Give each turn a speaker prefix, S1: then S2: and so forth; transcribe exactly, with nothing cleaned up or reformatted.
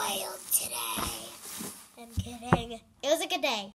S1: failed today. I'm kidding. It was a good day.